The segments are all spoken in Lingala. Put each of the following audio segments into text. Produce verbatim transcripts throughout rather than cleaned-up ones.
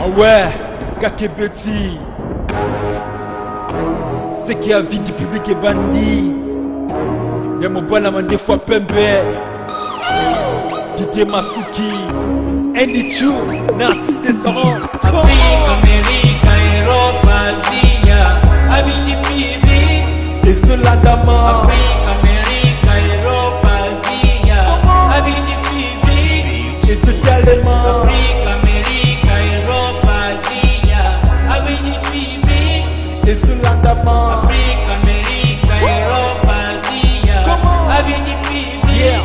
Ah ouais, Kakebeti. C'est qui a vie du public est bandit. Y'a mon bon amant des fois Pembe. Didier Masuki. Andy Chou, Narcisse Descendant. Afrique, Amérique, Europe, Asie, Avis du Et cela d'amant. Afrique, Amérique, Europe, Asie, Avis du Et ce tellement. Afrique, Amérique, Europe, Asie, Avis du Et cela d'amant. Afrique, Amérique, Europe, Asie, Avis du Yeah.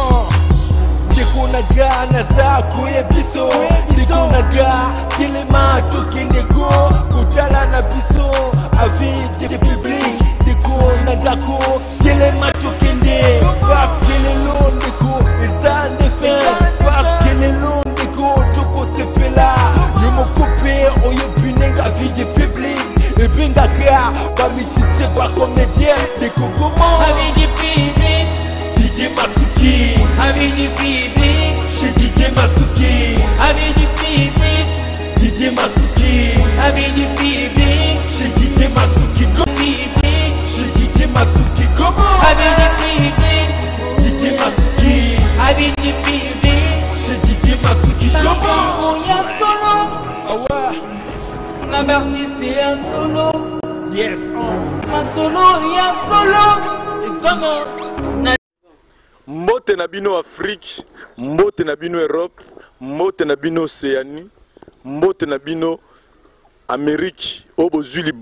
Naga naza kuye biso Diko naga kilema tokeneko Kutala na biso Avis de public Diko nagako kilema tokende Parce que les longs deko Etan de fin Parce que les longs deko Toko te fela Yo mo coupe Oye punenga Avis de public Et bengaka Bamisi c'est pas comédien Deko comment Avis du public Didier Masuki Avis du public Chez Didier Masuki Avis du public Didier Masuki Avis du public Chez Didier Masuki Chez Didier Masuki comment Avis du public Didier Masuki Avis du public Chez Didier Masuki comment Y'a solo Ah ouais Na artiste y'a solo Yes Ma solo y'a solo Exactement Mbote na bino Afrique, mbote na bino Europe, mbote na bino Océanie, mbote na bino Amérique, obozu li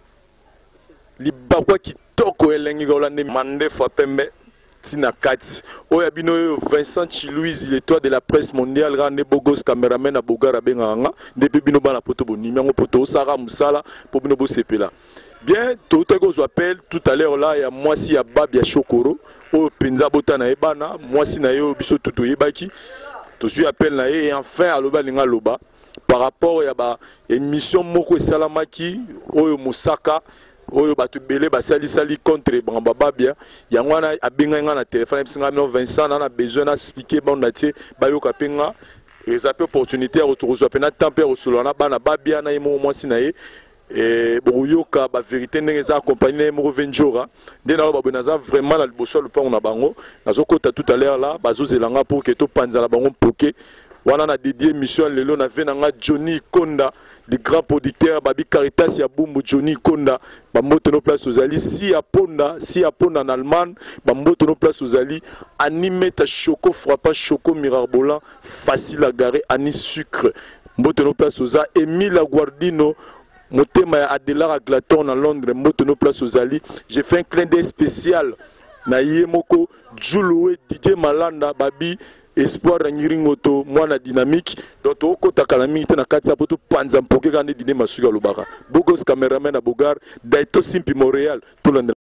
libakwa kitoko elengi golande mande fa pembe tina kati. Oya bino Vincent Chilouise, l'étoile de la presse mondiale, rande bogos cameraman à Bogara benganga, depuis bino bana poto boni, miango poto sara musala pour bino bo sepela. Bien, tout à l'heure, je appelle tout à l'heure là, il y a moi si ya Babia Chokoro, au Penza Botana Ebana, moi si na yo biso tuto Ebaki, tout je appelle na et enfin à loba linga loba par rapport ya ba émission moko salamaki oyo Mosaka oyo batu belé ba sali sali contre Bramba Babia, ya ngwana abenga nga na téléphone singa no Vincent na besoin na expliquer bon natie ba yo kapenga et ça peut opportunité à retrouver pena tempère au solana bana Babia na yemo moi si na ye et boyoka ba vérité ndenge accompagné mo venjora ndena ba bonaza vraiment na liboso le pont na bango nazokota tout à l'heure là bazozelanga pour que to panza la bango poké wana na dédié mission lelo na venanga Johnny Konda le grand producteur babi Caritas ya Bumbu Johnny Konda ba moto no place ozali si a ponda si a ponda en Allemagne ba moto no place ozali animé ta choco frappant choco mirabolant facile à garer ani sucre moto no place oza Emile Guardino Motema ya Adela Glaton à Londres, Motono Place aux Ali. J'ai fait un clin d'œil spécial. Na Yemoko, Djouloué, Didier Malanda, Babi, Espoir Rangiringoto, moi la dynamique. Donc, au côté de la minute, na Katia Poto, Panzam, pour que gagner dîner Masuga Lubara. Bogos caméraman à Bogar, Daito Simpi Montréal, tout le monde.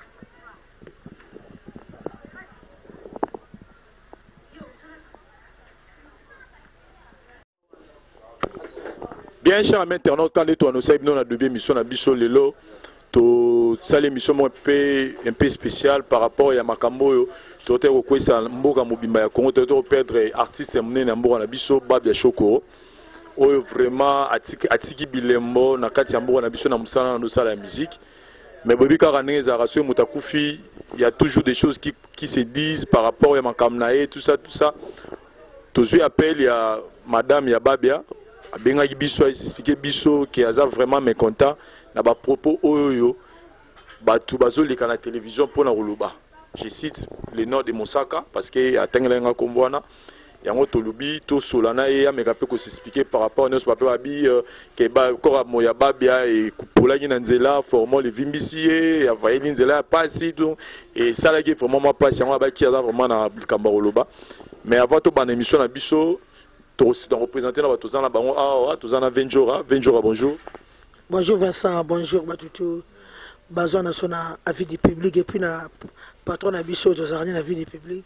Bien cher internaute, quand tu annonces que nous avons deux émissions à Bisso Lelo, ça l'émission un peu un peu spéciale par rapport à Makambo, tu as reconnu ça Mboga Mobimba ya Congo, tu as perdre artiste mené na Mboga na Bisso Babia Chokoro. Oyo vraiment atiki atiki bilembo na kati ya Mboga na Bisso na musala na dosala la musique. Mais bobi karane za rasio mutakufi, il y a toujours des choses qui qui se disent par rapport à Makamnae, tout ça tout ça. Toujours appel il y a madame ya Babia Abenga biso expliquer biso qui a vraiment mécontent na ba propos oyo batu bazolika na télévision pour na ruluba. Je cite le nom de Mosaka parce que atengelenga kombwana yango tolubi to solana e ameka pe ko s'expliquer par rapport à nos papa abi ke ba kora moya babia et kupolaki na nzela formant le vimbisier ya vaili nzela pasi donc et ça là qui vraiment ma passe yango ba ki a vraiment na kamba ruluba. Mais avant to ban émission na biso aussi donc représenter dans tous en bango ah tous en Venjora Venjora bonjour. Bonjour Vincent, bonjour Batutu. Bazon na sona avis du public et puis na patron na biso tous en avis du public.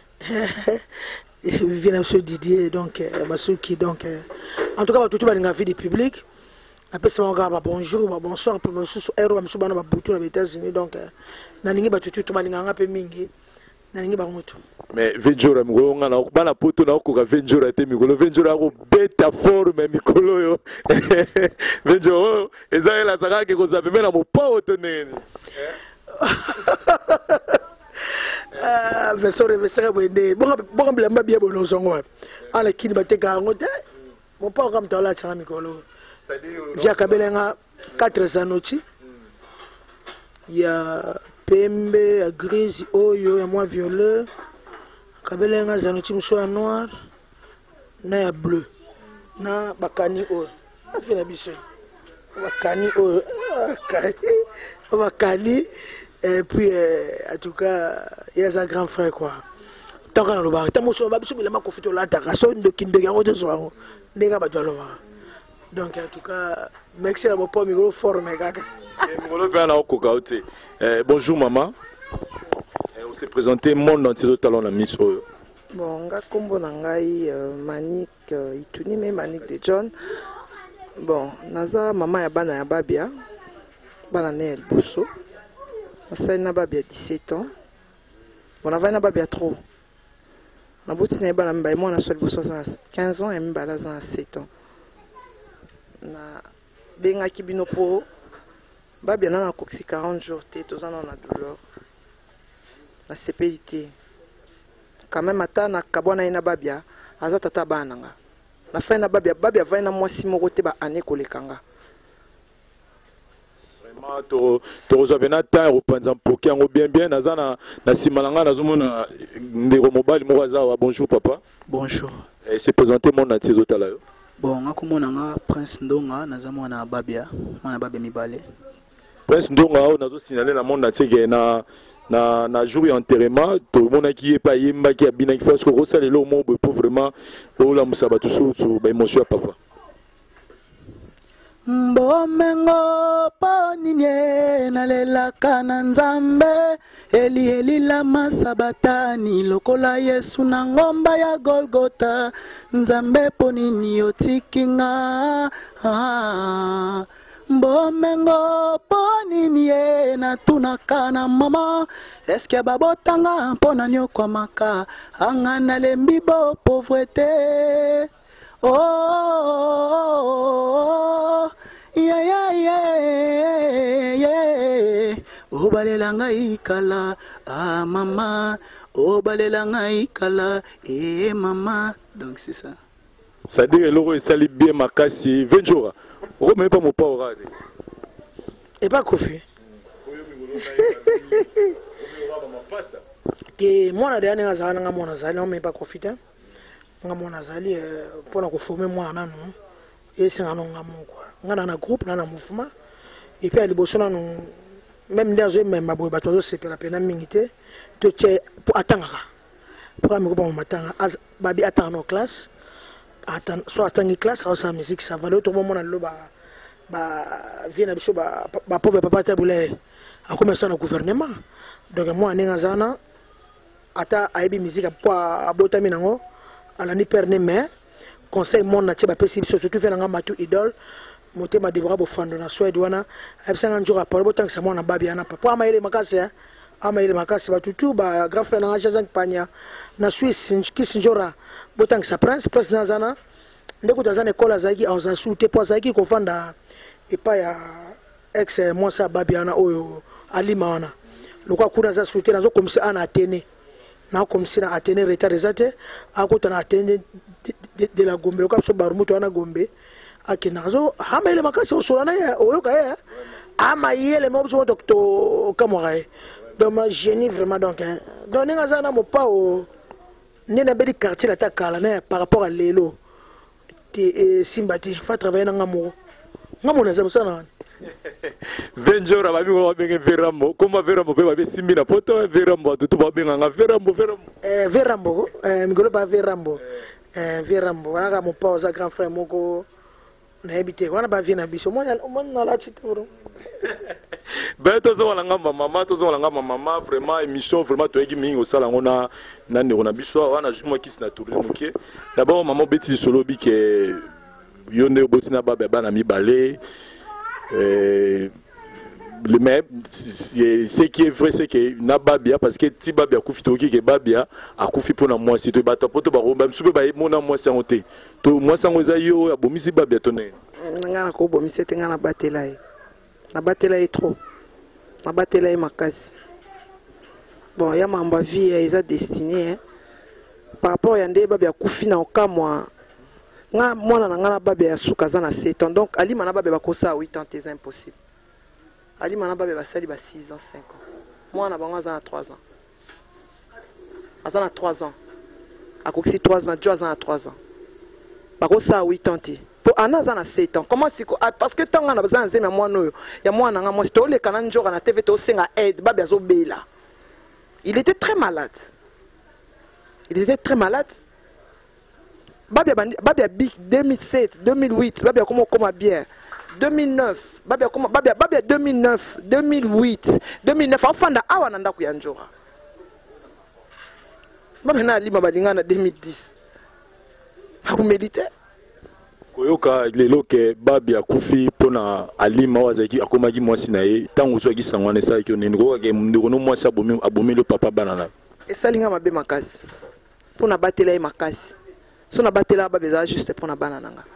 Vient monsieur Didier donc Masuki donc en tout cas Batutu ba avis du public. Après ça on regarde bonjour bonsoir pour monsieur héros monsieur bana Batutu aux États-Unis donc na ningi Batutu to balinga ngape mingi nalingi bango to. Mais Venjora mikolo nga na bana poto na ko ka Venjora te mikolo Venjora ko beta forme mikolo yo. Venjora eza la saka ke ko zabe mena mo pa otonene. Ah, mais sorry, mais c'est bon. Bon, bon, bien, bien, bien, bon, zongo. Ala kini bateka ngote. Mon père comme toi là, ça mikolo. Via Kabelenga quatre zanoti. Il y a Pembe, il y a gris, oyo, il y a moi violet. Kabelenga zanoti mso noir. Na ya bleu. Na bakani o. Afina biso. Bakani o. Bakani. Et puis, euh, en tout cas, il y a un grand frère quoi. Tant qu'on a le bar, tant que je suis là, je suis là, je suis là, je suis là, je suis là, je suis là. Donc, en tout cas, merci à mon pauvre micro fort, mais bonjour maman. On s'est présenté mon entier talent la Miss Oyo. Bon, nga kombo na ngai Manik Ituni mais Manik de John. Bon, naza maman ya bana ya babia. Bana ne el Bousso. Nasali na babia dix-sept ans. Bon, na na babia trop. Na boti na bana mbaye mwana sol Bousso za quinze ans et mbala za sept ans. Na benga kibino po babia na na koksi quarante jours te tozana na douleur. Na C P I T. Quand même ata na kabwana ina babia aza tata bananga. Na fin na babia babia va na mwasi moko te ba ane kolekanga. Vraiment to to zabena ta repanza mpoki yango bien bien naza na na simalanga nazomona ndeko mobali moko aza wa bonjour papa. Bonjour. Et c'est présenté mon atier zotala yo. Bon ngakomona nga Prince Ndonga naza mwana babia mwana babia mibale. Prince Ndonga o nazo signaler na monde atier ke na na na jour enterrement tout le monde qui est pas yemba qui a bien qui fait ce que ressent le mot pour vraiment pour la musaba tout sur ba émotion papa Mbomengo poninye nalela kana nzambe eli eli la masabatani lokola Yesu na ngomba ya Golgota nzambe ponini otikinga ah. Mbomengo poninye na tunakana mama eske babotanga mpona nyokwa maka anga na lembi bo pauvreté oh, oh, oh yeah yeah yeah yeah obalela ngai kala ah mama obalela ngai kala eh mama donc c'est ça ça dit le roi sali bien makasi Venjora o même pas mon pas orade et pas Kofi que moi na dernière zala nga mona zali on même pas Kofi ta nga mona zali pour ko former moi nanu et c'est un nga mon quoi nga na groupe na na mouvement et puis à liboso na même dans même mabo bato c'est pour la peine mingité to che pour attendre pour amigo ba matanga babi attendre nos classes attendre soit attendre classe ou sa musique ça va l'autre moment na lo ba ba vient biso ba ba pauvre papa tabule a commencé na gouvernement donc moi ninga zana ata aibi musique pour abotami nango ala ni perne mais conseil mon na teba pesi biso surtout fait nga matu idole motema devra bo fando na Suède wana abisanga njura pa botank sa mwana babi ana papa ama ile makasi ama ile makasi batutu ba grand frère na Jazan Panya na Suisse kisinjora botank sa prince prince na zana ndeko tazana école zaki en soute po zaki ko fanda epa ya ex moi sa babi ana oyo alima wana lokwa kuna za soute nazo komisi ana atene na komisi na atene retard ezate akota na atene de la Gombe lokwa so barumuto ana Gombe akinazo hama ile makasi usolana ya oyoka ya ama yele mo so docteur Kamora donc ma génie vraiment donc donc ninga zana mo pa o nina bedi quartier la ta kala na par rapport à lelo te simbati fa travailler na ngamo ngamo na zabu sana Venjora babi ko benge Verambo kuma Verambo pe babi simbi na poto Verambo tutu babi nga Verambo Verambo eh Verambo eh migolo ba Verambo eh Verambo wana mo pa za grand frère moko na habité wana ba vina biso mo na la chituro ben tozo wala ngamba mama tozo wala ngamba mama vraiment émission vraiment to egi mingi osala ngona na ndeko na biso wana juma kisi na tourner moké d'abord maman beti solo bi ke yonde botina baba bana mibale euh le même ce qui est vrai c'est que na babia parce que ti babia kufi to ki ke babia akufi pona moi si to bata poto ba romba msupe ba mona moi sango te to moi sango za yo abomisi babia to ne nga na ko bomisi te nga na batela e na batela e trop na batela e makasi bon ya mamba vie eza destiné hein par rapport à yande babia kufi na okamwa nga mwana na nga na babia suka za na sept ans donc ali mana babia bakosa huit ans c'est impossible. Ali Manaba basali ba six ans, cinq ans. Moi, on a trois ans. On a trois ans. À côté trois ans, Dieu a trois ans. Par contre, ça a huit ans. Pour Anna, on a sept ans. Comment c'est parce que tant qu'on a besoin de moi, il y a moi, moi, c'est tous les canaux jour, on a T V, aussi à aide, Babiazo Bela. Il était très malade. Il était très malade. Babia Babia Big deux mille sept, deux mille huit, Babia comment comment bien. deux mille neuf, Babia comment Babia Babia deux mille neuf, deux mille huit, deux mille neuf enfin da awa nanda kuyanjora. Babia na lima balinga na deux mille dix. Vous méditez? Koyoka lelo ke Babia kufi pona alima wazaki akomaki mwasi na ye tango so ki sangwana sa ki oneni ko ke ndeko no mwasi abomi abomi le papa banana. Esalinga mabe makasi. Pona batela e makasi. So na batela Babia juste pona banana nga.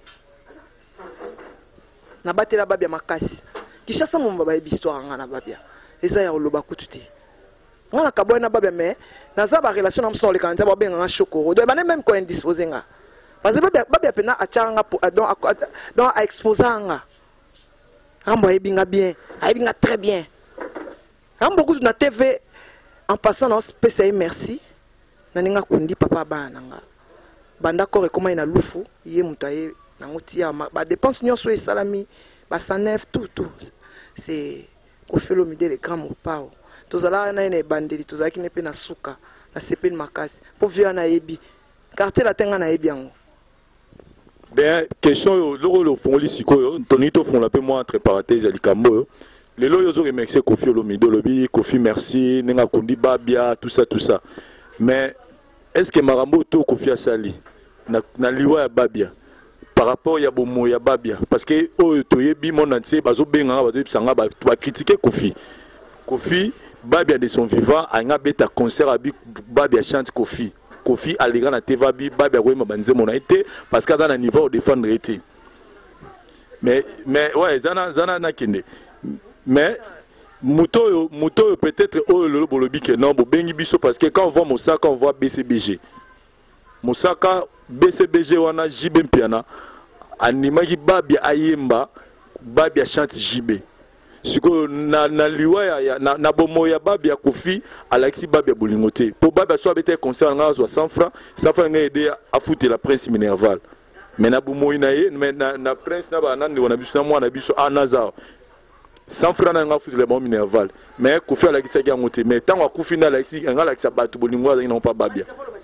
Na batela Babia makasi kishasa momba ba histoire nga na Babia eza ya oloba kututi nga na kaboy na Babia mais naza ba relation na mso le kanza ba benga chokoro do bana même ko indisposé nga parce que Babia Babia pena achanga donc donc a exposer nga ambo ebinga bien ebinga très bien ambo kutu na T V en passant na P C I merci na ninga kundi papa bana nga banda ko rekoma ina lufu ye mutaye nangotia ba dépense nyonso e salami ba sanef tout tout c'est Koffi Olomide le grand mopao tozala na ene bandeli tozala ki ne pe na suka na sepen makasi po via na yebi quartier la tenga na yebi yango ben question yo loko lo fongoli sikoyo tonito fon la pe moi entre parenthèses ya likambo le lo yo zo remercier Koffi Olomide lobi Koffi merci nenga kundi Babia tout ça tout ça mais est-ce que marambo to Koffi asali na na liwa ya Babia par rapport à Bomo ya Babia parce que oh toyebi mon entier bazo benga bazo bisanga ba critiquer Koffi Koffi Babia de son vivant anga beta concert abi Babia chante Koffi Koffi alega na T V bi Babia ko mabanze mona été parce que dans un niveau défendre été mais mais ouais zana zana na kende mais muto muto peut-être oh le bolobi que non bo bengi biso parce que quand on voit Mosaka on voit B C B G Mosaka B C B G wana J B Mpiana animaki Babia ayemba Babia chante J B siko na na liwa ya na, na bomo ya Babia Koffi Alexis Babia bolingote pour Babia so abete concert nga zo cent francs cent francs nga aider à foutre la prince Minerval mais na bomo ina ye mais na, na prince na ba nandi wana biso na mwana biso anaza cent francs nga foutre le bon Minerval mais Koffi Alexis ya ngote mais tant Koffi na Alexis nga Alexis batu bolingo za non pas Babia.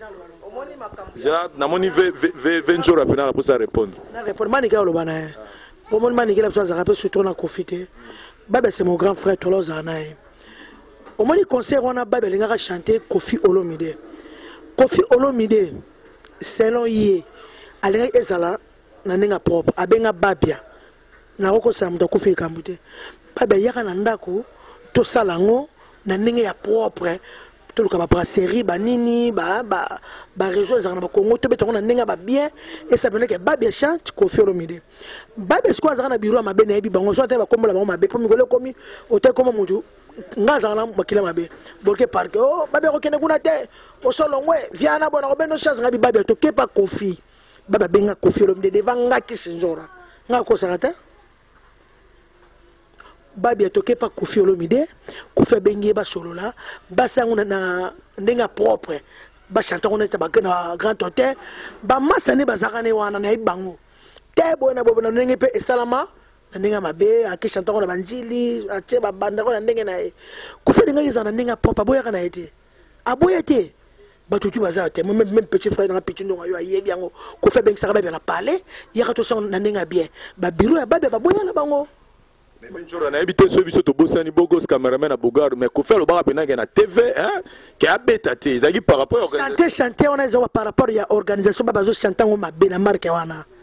Namoni vingt jours après la pour répondre. Na répondre manika lo bana. Au moment manika la chose rappelle surtout na Koffi. Babia c'est mon grand frère Tolo Zanae. Au moment du concert on a Babia linga chanter Koffi Olomide. Koffi Olomide selon yé alinga ezala na ninga propre abenga Babia. Na roko samdo Koffi Kambute. Babia yaka na ndako to salango na ninga ya propre. Tout le cas brasserie banini ba ba ba région za na Congo to betonga ndinga ba bien et ça veut que Babia chante Koffi Olomide Babia siko za na biro mabe na ebi bango so te ba kombola bango mabe po migole komi o te komo muju nga za na makila mabe borke parke oh Babia ko kene kuna te o solo ngwe viana bona ko beno chance ngabi Babia to kepa Koffi Babia benga Koffi Olomide devant nga kisinjora nga ko sarata Babia toke pa Koffi Olomide Koffi bengi ba solo la ba sangu na ndenga propre ba chanter on était ba na grand hôtel ba masane ba zakane wana na ibango te bona bo na ndenge pe esalama ndenga mabe aki chanter on ba njili atie ba banda ko na ndenge na Koffi ndenga izana ndenga propre boya kana ete aboya te ba tutu baza te même même petit frère na petit ndonga yo ayebi yango Koffi bengi saka ba na parler yaka to son na ndenga bien ba biro ya Babia ba boya na bango. Mais je n'ai pas de biso to bosani bogos cameraman à Bogar mais Koffi le bar pena na T V hein qui a bêtaté ils par rapport à chanter chanter on a par rapport à organisation babazo chantant on m'a bien la marque wana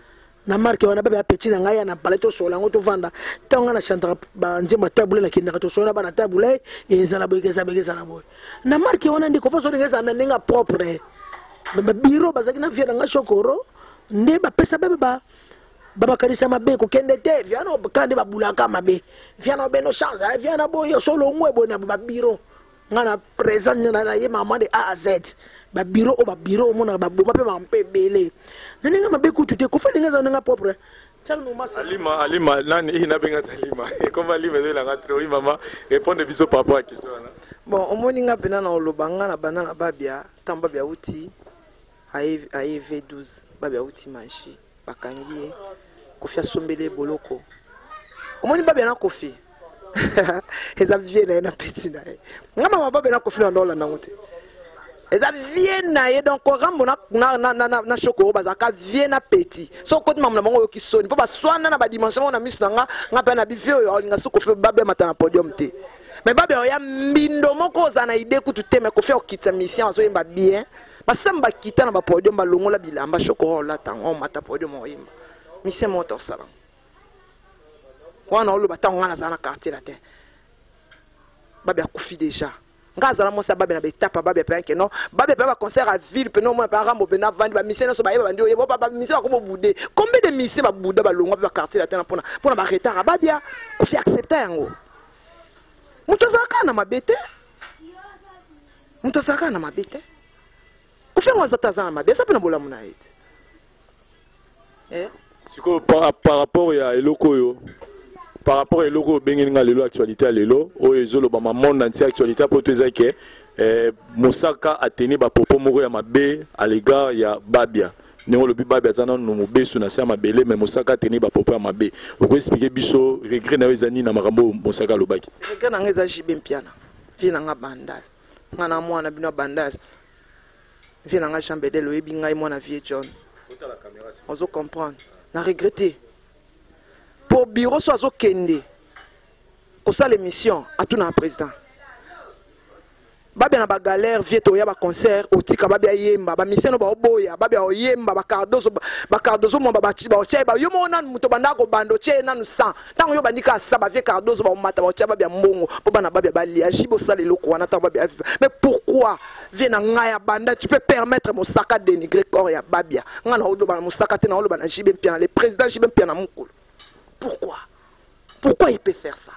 na marque wana baba petit na ngai na paleto sola ngo to vanda tonga na chantra ba nzima tabule na kinda to sola ba na tabule ezala bogeza bogeza na boy na marque wana ndiko foso ngeza na ninga propre ba biro bazaki na via nga shokoro nde ba pesa baba ba baba kanisa mabe ko kende te via no kande ba bulaka mabe via no beno chance via na boy solo ngwebo na ba biro ngana présent na na ye maman de A à Z ba biro o ba biro mo na ba bo mape ba mpe bele nanga mabe ko tuté ko fa nga nga propre Alima, Alima, nani ina benga Alima. Comment Alima de la rentrée, oui maman, répondre biso par rapport à question là. Bon, au moins ninga pena na olobanga na banana babia, tamba bia uti a E V douze, babia uti manchi, bakangi kofia sombele boloko. Au moins babia na kofi. Eza vie na petit na. Ngama babia na kofi na ndola na ngote. Eza vie na ye donc rambo na na na na na choko bazaka vie na petit. So côté mamu na bango yo kisoni. Po ba swana na ba dimension na misu nga ngapa na bivio yo linga soko fe babia matana podium te. Mais babia ya mbindo moko za na ide kutu te me ko fe okita mission azo yemba bien. Ba samba kita na ba podium ba longola bilamba choko la tango mata podium o yemba. Mission moto sala. Wana olo batango na za na quartier la te. Babia kufi déjà. Ngazala mosa babe na betapa babe pe que non babe pe ba concert à ville pe non mo pa rambo pe na vandi ba mission so ba yeba bandi yo ba ba mission ko bouder combien de mission ba bouder ba longo ba quartier la tena pona pona ba retard babia ko fi accepter yango muto zaka na mabete muto zaka na mabete ko fi ngo zata za na mabete ça pe na bola muna ite eh siko par par rapport ya eloko yo par rapport à l'euro benginga lelo actualité à lelo o ezolo ba monde entier actualité pour tous que eh Mosaka a tenu ba propos moko ya mabe à l'égard ya Babia néo le Babia zana no mobesu na sia mabele mais Mosaka a tenu ba propos ya mabe on peut expliquer biso regret na ezani na makambo Mosaka lobaki regret na ngeza jibe mpiana vina nga bandal ngana mwana bino bandal vina nga chambede lo ebi ngai mwana vie John on zo comprendre na regretter pour bureau soit au Kende pour ça l'émission à tout le président babia na ba galère vieto ya ba concert otika babia yemba ba mission ba oboya babia oyemba ba cardozo ba cardozo mo ba bachi ba oche ba yo mo na muto banda ko bando che na nu sang tango yo bandika sa ba vie cardozo ba mata ba oche babia mbongo po bana babia ba lia jibo ça le loko wana ta babia mais pourquoi vient na ya banda tu peux permettre Mosaka dénigrer corps ya babia ngana odo ba Mosaka te na olo ba na jibe mpia le président jibe mpia na mukulu. Pourquoi? Pourquoi il peut faire ça?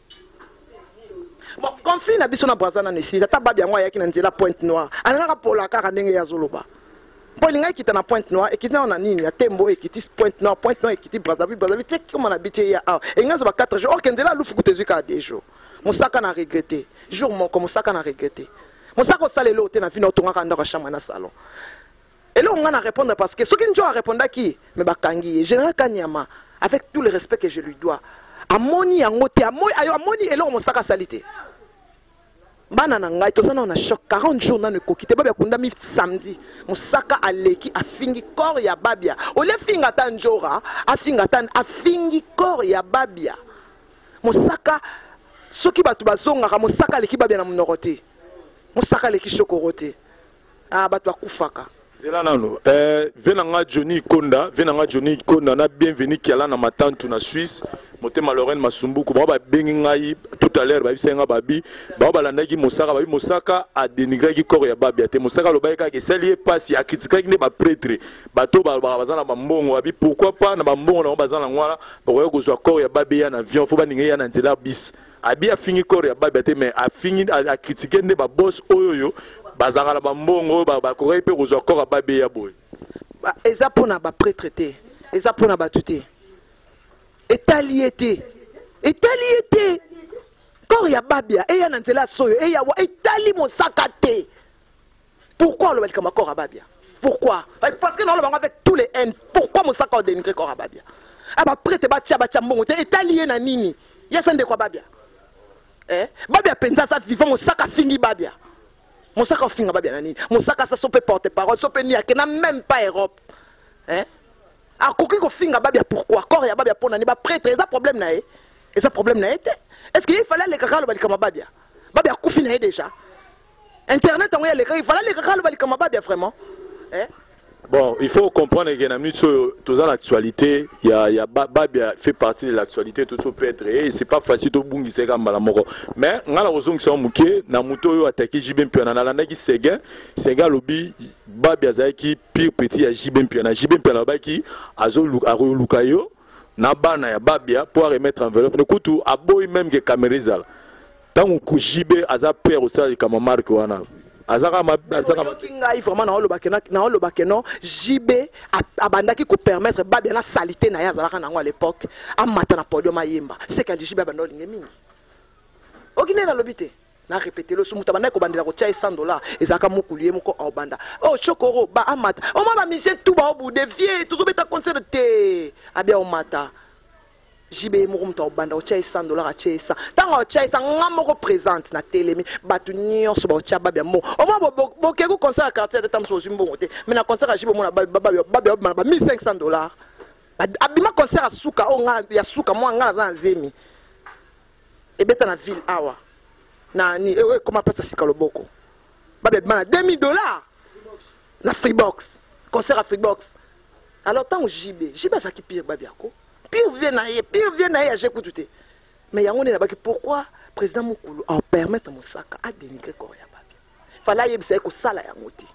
Bon, conflit na biso na brazana nesi, ta babia moi yaki na nzela Pointe Noire. Ananga pola kaka ndenge ya zoloba. Polinga kita na Pointe Noire, ekita na nini ya Tembo ekiti Pointe Noire, Pointe Noire ekiti Brazzaville, Brazzaville te comment na bitie ya ah. Et ngazo ba quatre jours, ok nzela lufu kutezuka deux jours. Mosaka na regretté. Jour mon comme Mosaka na regretté. Mosaka sale lo te na vino tonga kanda ka chambre na salon. Et là on a répondre parce que ce qui nous a répondu qui mais bakangi général Kanyama avec tout le respect que je lui dois. Amoni yangote amoni ayo amoni elo Mosaka salité. Bana na ngai tozana on a choc quarante jours na ne kokite babia kunda mi samedi. Mosaka aleki afingi corps ya babia. Ole finga tanjora afinga tan afingi corps ya babia. Mosaka soki batu bazonga ka Mosaka leki babia na mnorote. Mosaka leki chokorote. Ah batu akufaka. Zela nano eh venanga Johnny Konda venanga Johnny Konda na bienvenue qui ala na matante na Suisse motema Lorraine Masumbuku ba ba bengi ngai tout à l'heure ba bisenga babi ba ba landaki Mosaka ba Mosaka a dénigré ki corps ya babia te Mosaka lobaika ke sali passe a critiquer ki ne ba prêtre bato ba bazana ba mbongo abi pourquoi pas na ba mbongo na bazana ngwala ba ko kozwa corps ya babia na avion fo ba ninga ya na nzela bis abi a fini corps ya babia te mais a fini a critiquer ne ba boss oyoyo bazanga ba mbongo ba ba ko pe kozwa corps ya babia boy ba eza pona ba prêtre te eza pona ba tuté etaliété etaliété corps ya babia e ya na nzela soyo e ya wa etali Mosaka te pourquoi le welcome corps ya babia pourquoi parce que non le bango avec tous les haines pourquoi Mosaka a dénigré corps ya babia aba prêtre ba tia ba tia mbongo te etalié na nini ya sende kwa babia eh babia penza sa vivant Mosaka fingi babia Mosaka finga babia na nini Mosaka ça peut porter parole so peut ni akena même pas Europe hein a koki ko finga babia pourquoi corps ya babia pona ni ba prêtre eza problème na e eza problème na ete est-ce qu'il fallait les kakalo bali kama babia babia kufi na déjà internet on ya les il fallait les kakalo bali kama babia vraiment hein Bon, il faut comprendre que dans toute l'actualité, il y a, il y a Babia fait partie de l'actualité, tout ça peut être, et c'est pas facile de bungi c'est comme Balamoro. Mais, on a la raison que c'est un mouké, na muto yo attaqué Jibem Piana, na landa qui Sega, Sega lobby, Babia Zaki, pire petit à Jibem Piana, Jibem Piana Baki, Azo Lukayo, na bana ya Babia, pour remettre en valeur. Nous coûtons à boy même que Camerizal. Tant que Jibé, Aza père au sein de Kamamark Wana. Azaka ma azaka kinga vraiment na olo bakena na olo bakeno J B abandaki ko permettre Babia na salité na ya zalaka nango à l'époque a mata na podium ayemba c'est que J B abandoli ngemi okine na lobité na répéter le sumuta bana ko bandela ko tcha cent dollars ezaka mokulier moko obanda oh chokoro ba amata o ma ba mise tout ba obu dévier tout beta concert te abia o mata J B moko mta obanda o tcha cent dollars a tcha cent tango tcha cent ngamoko présente na télémi batu nyonso ba tcha Babia mo o ma bo keko concert à quartier de tamso zimbongo te mais na concert a J B mo na Babia Babia ba mille cinq cents dollars abima concert a suka o nga ya suka mo nga za nzemi ebeta na ville awa na ni e comment pesa sika loboko Babia bana deux mille dollars na Freebox concert à Freebox alors tant J B J B ça qui pire Babia ko pire vient na ye pire vient na ye j'écoute tout mais yango ne baki pourquoi président Mukulu a permettre Mosaka a dénigrer corps ya Babia fala yebisa ko sala yango ti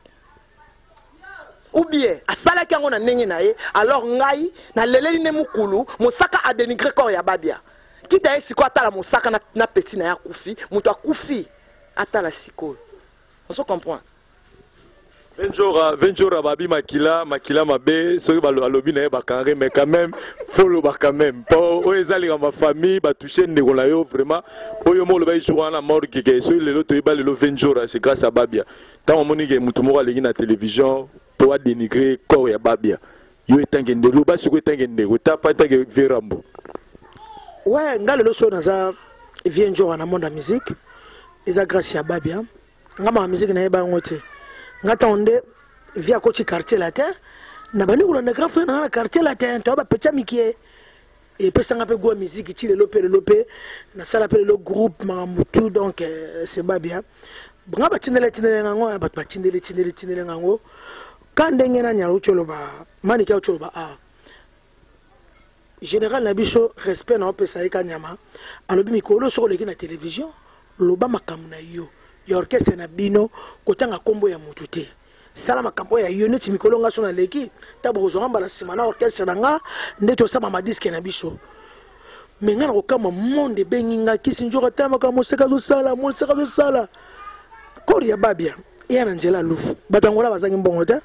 ou bien a sala ki yango na ndenge na ye alors ngai na leleli ne Mukulu Mosaka a dénigrer corps ya Babia kita ye siko atala Mosaka na, na petit na ya kufi muto akufi atala siko on se comprend Venjora, Venjora babi makila, makila mabe, soki balo alobi na ye bakangé, mais quand même, faut le ba quand même. Pour eux ezali dans ma famille, ba toucher ndeko na yo vraiment. Pour yo mo le ba jouer na mort keke, so lelo to ba lelo Venjora, c'est grâce à Babia. Tant on moni ke mutu moko aleki na télévision pour dénigrer corps ya Babia. Yo etangende lo ba soko etangende, ko ta pa tangue Verambo. Ouais, ngale lo so na za Venjora na monde de musique. Eza grâce à Babia. Ngama musique na ye ba ngote. Ngata onde via kochi quartier latin na bani kuna na grand frère na quartier latin to ba pecha mikie et pesa ngape go musique ti le lopé le lopé na sala pe le groupe Mamutu donc euh, c'est Babia nga ba tinele tinele ngango ba ba tinele tinele tinele ngango kande ngena nya ucholo ba mani ka ucholo ba a général na biso respect na pesa ika nyama alobi mikolo soko leki na télévision loba makamuna yo ya orchestre na bino kotanga kombo ya mutu te sala makambo ya yo neti mikolo nga so na leki tabo kozongamba la sima na orchestre na nga ndeto sama ma disque na biso mais nga ko kama monde bengi nga kisi njoko tama ka moseka zo sala moseka zo sala kori ya Babia ya na nzela lufu batangola bazangi mbongo te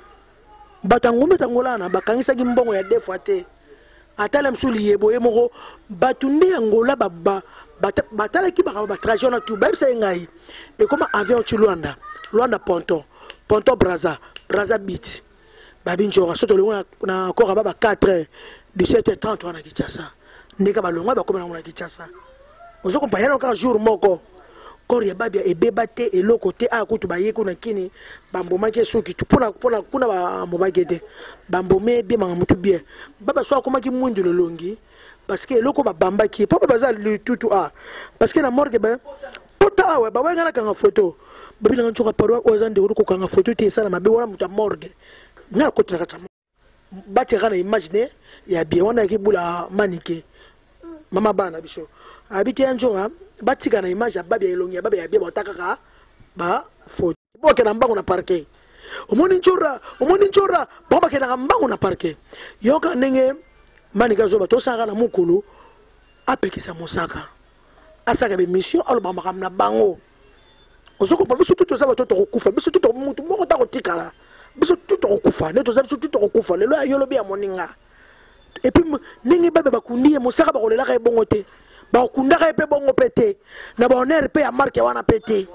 batangola batangola na bakangisa ki mbongo ya deux fois te atala msuli yebo yemoko batunde angola baba batala ki baka ba trajet na tout ba bisa ngai et comment avion tu Luanda Luanda Ponton Ponton Braza Braza Beach babi njora soto le na encore baba quatre heures dix-sept heures trente na Kinshasa ndeka balonga ba komana na Kinshasa ozo compagner encore jour moko kori ya Babia ebeba te eloko te a kutu ba yeko na kini bamboma ke soki tu pona pona kuna ba mobagede bambome bi manga mutu bien baba so akoma ki mundu lolongi parce que eloko ba bamba ki papa baza le tutu a parce que na morgue ba pota wa ba wenga na kanga photo babi na nchoka parwa ozande ko kanga photo te sala mabe wana muta morgue na ko tuna kata bati kana imaginer ya bien wana ki bula manike mama bana biso abiki anjoa batika na image ya Babia elongi ya Babia ya bia batakaka ba photo boke na mbango na parquet omoni nchora omoni nchora bomba ke na mbango na parquet yoka ndenge manika zo bato saka na mukulu apekisa Mosaka asaka be mission aloba makam na bango ozoko pa biso tuto za bato to kokufa biso tuto mutu moko ta kotikala biso tuto kokufa ne to za biso tuto kokufa lelo ayolo bia moninga et puis ndenge Babia bakundi Mosaka bakolela ka ebongo te ba kundaka epe bongo pété na ba honneur pe ya marque wana pété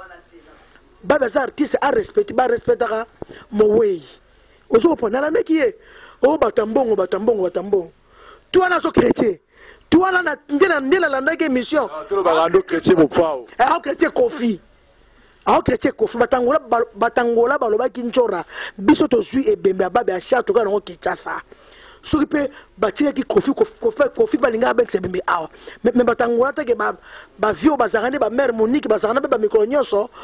Babia za artiste a respecté ba respectaka mo way ozo pona na mekiye o batambongo batambongo batambongo tu wana so chrétien tu wana na ndela ndela landa ke mission to ba ndo chrétien mo pao eh o chrétien kofi a chrétien kofi batangola batangola baloba kinchora biso to zui ebembe ya Babia chato kana ko Kinshasa soki pe batia ki kofi kofi kofi balinga avec se bembe awa mais batangola te ke ba ba vio bazarane ba mère Monique bazarane ba micro nyonso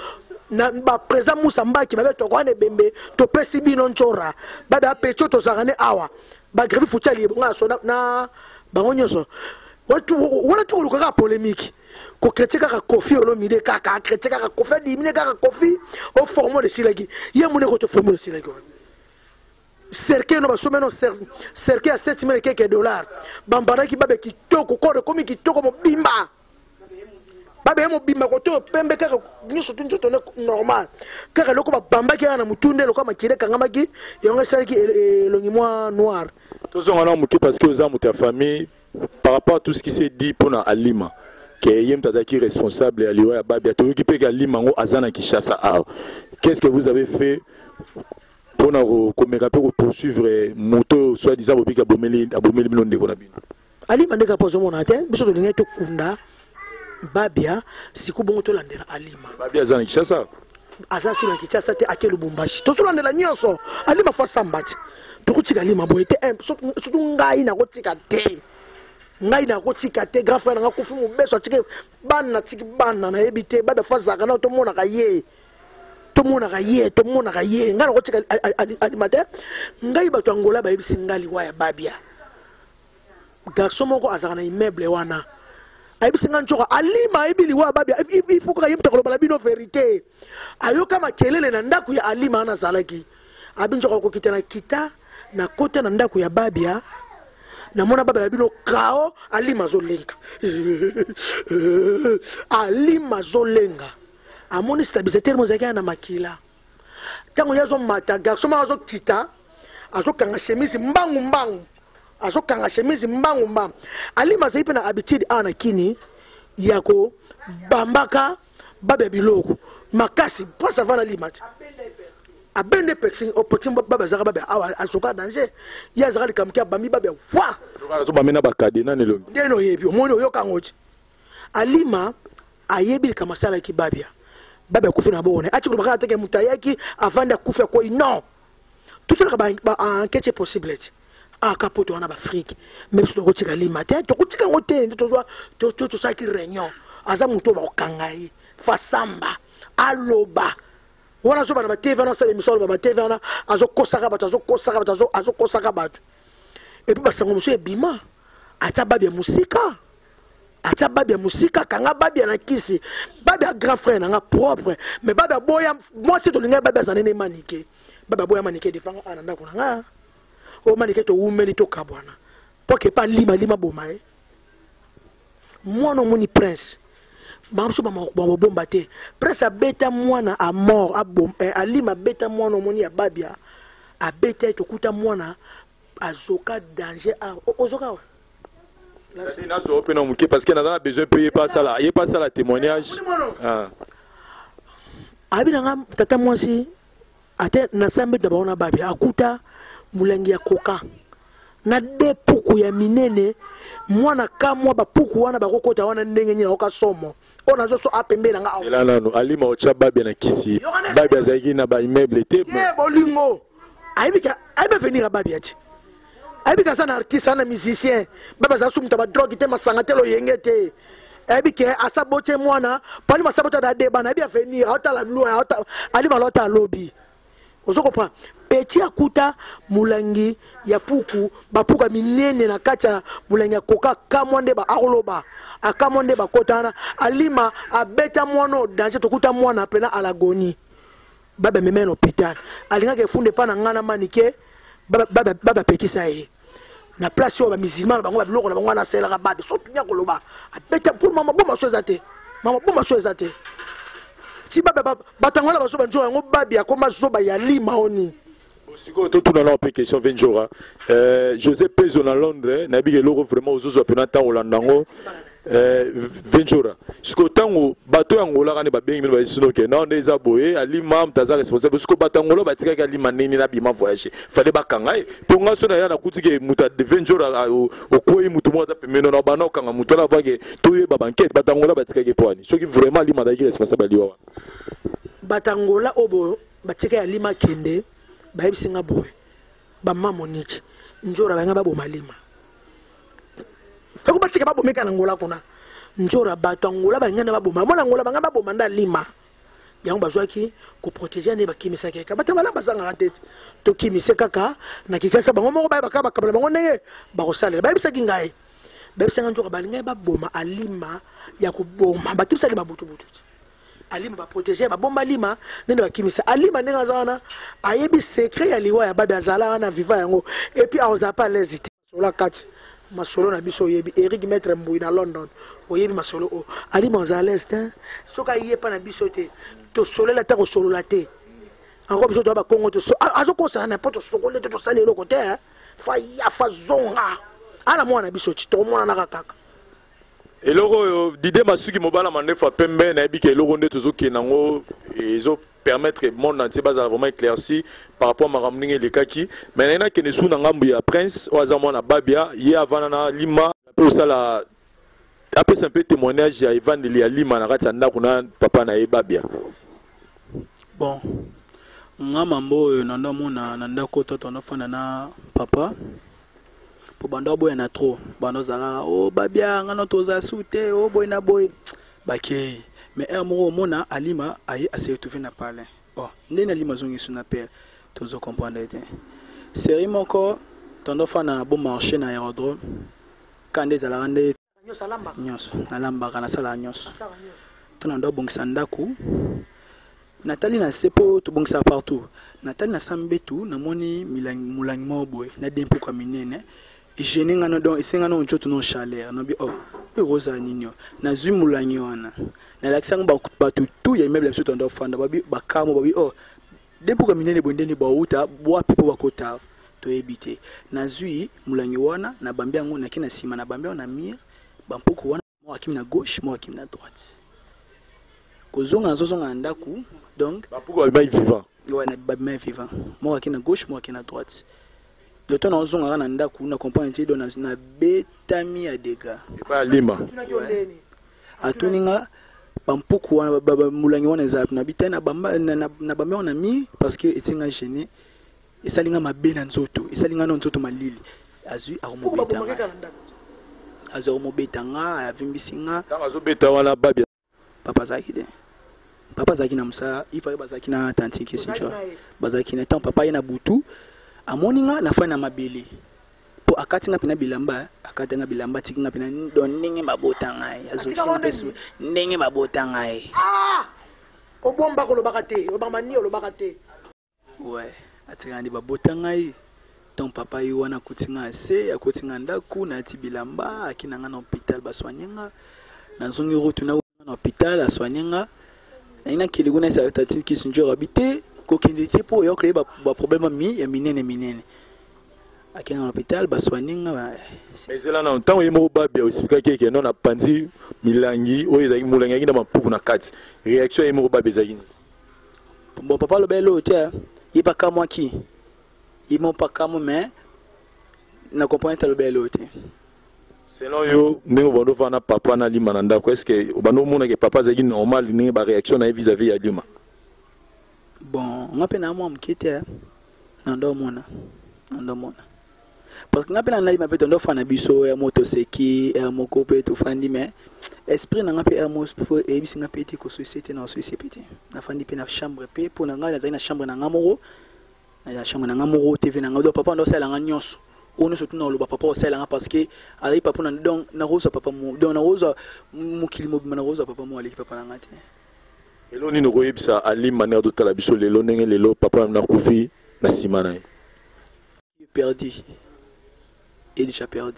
na ba présent Moussa Mbaki ba to kwane bembe to pesi bino nchora ba ba pecho to zakane awa ba grevi futali nga so na ba onyoso watu wala to ko ka polémique ko critique ka Kofi Olomide ka ka critique ka Kofi dimine ka Kofi au format de silagi ye mune ko to format de silagi cercle no ba so meno cercle à sept mille quelques dollars bambara ki babe ki toko ko ko mi ki toko mo bimba babe mo bimba ko to pembe kaka nyuso tunjo to normal kaka loko ba bamba ki na mutunde loko makire kanga maki yonga sarki longi moi noir tous on a muki parce que aux amis ta famille par rapport à tout ce qui s'est dit pour na Alima que yem tazaki responsable aliwa babia to ki pe Alima ngo azana Kinshasa a qu'est-ce que vous avez fait pour na ko poursuivre moto soit disant bobika bomeli abomeli milonde ko na bino Alima ndeka pozo mona te biso to lingeto kunda babia sikubongo to landela Alima babia azana Kinshasa azasi na Kinshasa te akelu Lubumbashi to so landela nyonso Alima fa sambati to kutika Alima boyete surtout ngai na kotika te ngai na kotika te grand frère nga kufu mu beso atike bana tiki bana na ebite babia fa zaka na to mona ka ye to mona ka ye to mona ka ye ngai na kotika Alima te ngai bato Angola ba ebisi ngali wa ya babia garçon moko azaka na immeuble wana ayebisi nga nchoka Alima ebili wa babia il faut que yimta koloba bino vérité ayoka makelele na ndaku ya Alima ana zalaki abinjoka ko kitana kita na kota na ndaku ya babia na mona babia bino kao Alima zolenga Alima zolenga amoni stabilisateur mozaka na makila tango yazo mata garçon ma zo kita azokanga chemise mbangu mbangu azokanga chemise mbangu mbangu Alima zaipe na habitude ana kini yako bambaka babe biloko makasi pasa vana limati abende pexing opotimba baba zaka babe awa asoka danger ya zaka likamkia bami babe wa to bamena bakade na nelo ndeno yebi omoni oyoka ngochi Alima ayebi kama sala ki babia babe kufina bone achi ko bakata ke mutayaki avanda kufa ko non tout ça ba enquête possible ah kapoto wana ba Afrique même si to kotika Alima te to kotika ngote to to to to saki réunion aza muto ba kangai fa samba aloba wana so bana ba T V na sala misolo ba T V na azo kosaka bato azo kosaka bato azo azo kosaka bato et puis basango monsieur bima acha babia musika acha babia musika kanga babia na kisi babia grand frère na propre mais babia boya moi c'est to linga babia zanene manike babia boya manike defanga ananda kuna nga o manike to umeli to kabwana poke pa lima lima bomae mwana moni prince mamso ba bomba te prince abeta mwana a mort abom Alima beta mwana moni ya babia abeta to kuta mwana azoka danger a ozoka wa là so open on parce qu'il a besoin payer pas ça là il pas ça la témoignage ah abina ngam tata mwasi ate na sambe da baona babia akuta mulengi ya koka na de puku ya minene mwana kamwa ba puku wana bakokota wana ndenge nyina oka somo ona zo so apembela nga awo ela nano Alima ocha babia na kisi babia zaiki na ba immeuble te ye bolingo aibika aibe venir babia ti aibika sana artiste sana musicien baba za sumta ba drogue te masanga te lo yengete aibike asaboche mwana pali masabota da deba na bia venir ota la loi ota Alima lota lobby ozoko pa peti akuta mulangi ya puku bapuka minene na kacha mulangi ya koka kamwande ba akoloba akamwande ba kotana Alima abeta mwana danger tokuta mwana pena alagoni baba memeno hôpital alinga ke funde pa na ngana manike baba baba baba pekisa ye na place yo ba musulman bango ba biloko na bango na sela ka babe so tunya koloba abeta pour mama boma so ezate mama boma so ezate si baba batangola baso banjo yango babi akoma zoba ya Lima oni siko to tuna na question vingt euh Joseph Pezo na Londres na bige loko vraiment ozozo apena ta Holandango euh vingt siko tango bato yango la kana ba bengi ba sino ke na ndeza boye Alima mtaza responsable siko batangola batika ka Lima nini na bima voyage fallait bakangai ponga so na ya na kutike muta de vingt jours au koyi mutu mo ta pemeno na bana kanga mutu la vage to ye ba banquette batangola batika ke poani soki vraiment Lima da responsable liwa batangola obo batika ya Lima kende bayebisi nga boye bama Monique njora banga babo Malima feko batika babo meka na ngola kuna njora bato ngola bangana babo mona ngola banga babo manda Lima yango bazwaki koprotéger ne bakimisaki kaka bato malamba bazangaka te tokimise kaka na Kinshasa bango moko bayebaka bakabala bango ndenge bakosalela bayebisaki ngai bayebisanga nzoka balingai baboma alima ya koboma bakimisa alima butubutu alima baprotéger babomba alima nene bakimisa alima ndenge aza wana ayebi secret ya liwa ya babi azala wana viva yango et puis aoza pas l'aise te sola kati masolo na biso oyebi Eric Maître Mbui na London oyebi masolo o alima aza l'aise te soka yepa na biso te to solela ta ko solola te encore biso to ba Congo to azokosa na poto sokole to sala eloko te fa ya fa zonga ana mwana biso ti to mwana na kaka eloko dide masuki mobala mandefa pembe na yebi ke eloko nde tozoki nango ezo permettre monde entier bazala vraiment éclairci par rapport à maramninge lekaki mais na ina kene su na ngambu ya prince oza mwana babia ye avana na lima pe osala apesa mpe témoignage ya evandeli ya lima na kati ya ndako na papa na ye babia. Bon nga mambo oyo na ndomona na ndako to tonofanda na papa po bando boy na trop bando zala o babia ngano toza sute o boy na boy bakei mais er moko mona alima aye a se retrouver na palais oh ndene alima zongi suna père tozo comprendre te série moko tondofana bon marché na aérodrome kande zala rande nyos na lamba kana sala nyos tona ndo bongisa ndaku Nathalie na sepo to bongisa partout Nathalie na sambetu na moni milang mulang moboy na dempo kwa minene igene ngano don isenga no nchoto no chaleur no bi oh e rosa ninyo na zui mulangi wana na laksang ba batu tu ya immeuble biso ndo fanda babi bakamo babi oh dempo kwa minene bondeni ba uta bwa pipo bakota to ebite na zui mulangi wana na bambia ngo na kina sima na bambia na mire bampuku wana mo akimi na gauche mo akimi na droite kozonga na zozonga ndaku donc bampuku ba vivant ouais na ba vivant mo akimi na gauche mo akimi na droite le temps on zonga na ndaku na comprendre ti do na betami ya dega pas lima atuninga bampuku wana mulangi wana za na bitana bamba na bambia na mi parce que etinga gêné esalinga mabe na nzoto esalinga na nzoto malili azui akomobeta azo mobeta nga avimbisi nga tanga zo beta wana babia papa zaki de papa zaki na musa ifa bazaki na tanti kisincho bazaki na temps papa yana butu amoni nga na fa na mabele po akati nga pina bilamba akati nga bilamba tiki nga pina don ndenge mabota ngai azo singa pesu ndenge mabota ngai ah obomba ko lobaka te obamba ni lobaka te ouais atika ndi babota ngai ton papa yi wana kutinga se akotinga ndaku na ti bilamba akinanga na hôpital baswanyenga na zongi route na na hôpital aswanyenga na ina kiliguna sa tati kisinjo habité ko kinditi po yo créer ba, ba problème mi ya minene minene akinga na hôpital baswanyenga ba mais là na temps yemo babia osifika keke non na panzi milangi oyo ezaki mulangi akina mapuku na kati réaction yemo babia ezaki bon papa lo belo tia ipa kama ki ils m'ont pas comme mais na comprendre le bel autre selon yo ndenge bondo fana papa na lima na ndako est-ce que bando mona ke papa zaki normal ni ba réaction na vis-à-vis ya lima bon ngape na moi mkete na ndo mona na ndo mona parce que ngape na lima pe ndo fana biso ya moto seki ya moko pe to fandi mais esprit na ngape ya mo e bisi ngape te ko société na société na fandi pe na chambre pe pour na ngala na chambre na ngamoro na chambre na ngamoro T V na ngado papa ndo sala nganyonso ono surtout na loba papa sala nga parce que ali papa na donc na rosa papa mo donc na rosa mukili mo na rosa papa mo ali papa na ngati elo ni no koyebisa ali manière de tala biso lelo ndenge lelo papa na kufi na sima na perdu et déjà perdu